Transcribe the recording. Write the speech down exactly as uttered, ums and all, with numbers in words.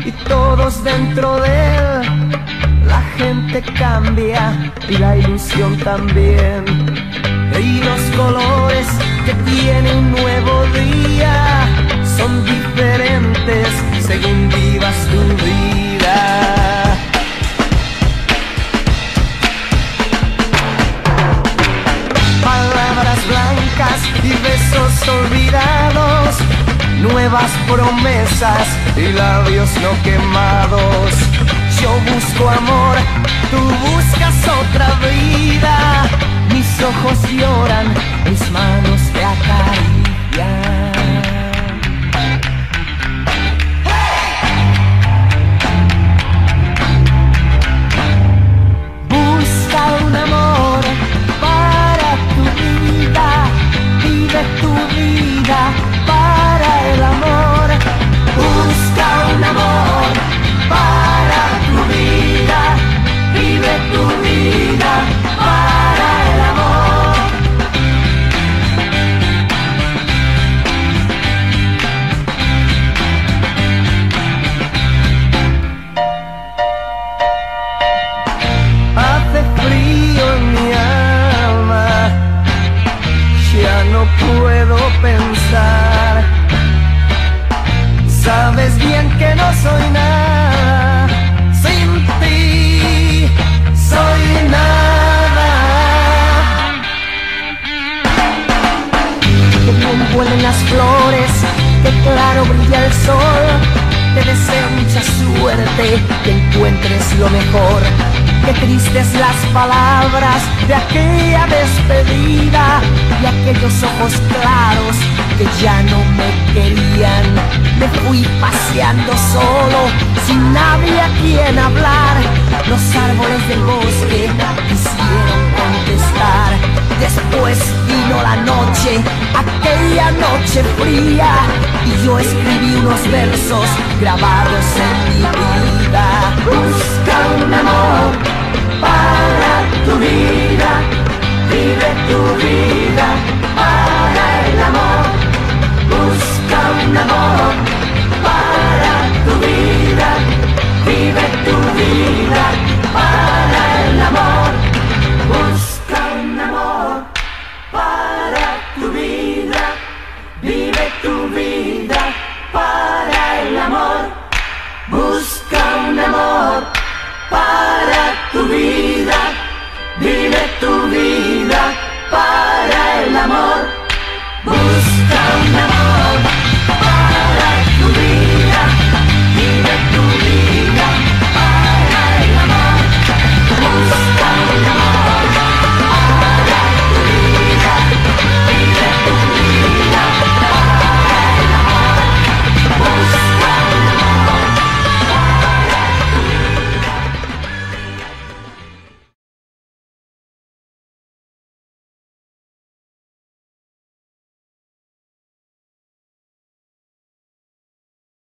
y todos dentro de él. La gente cambia y la ilusión también, y los colores que tiene un nuevo día son diferentes según vivas tu vida. Palabras blancas y besos olvidados, nuevas promesas y labios no quemados. Yo busco amor, tú buscas otra vida. Mis ojos lloran, mis manos te acarician. Busca un amor para tu vida, vive tu vida para el amor. Busca un amor para tu vida, vive tu vida para el amor. Hace frío en mi alma, ya no puedo pensar. Sabes bien que no soy nada, sin ti soy nada. Que bien huelen las flores, que claro brilla el sol. Te deseo mucha suerte, que encuentres lo mejor. Qué tristes las palabras de aquella despedida y aquellos ojos claros que ya no me querían. Me fui paseando solo, sin nadie a quien hablar. Los árboles del bosque quisieron contestar. Después vino la noche, aquella noche fría, y yo escribí unos versos grabados en mi vida. Busca un amor para tu vida, vive tu vida para el amor. Busca un amor para tu vida, vive tu vida para el amor. Busca un amor para tu vida, vive tu vida para el amor. Busca un amor para tu vida.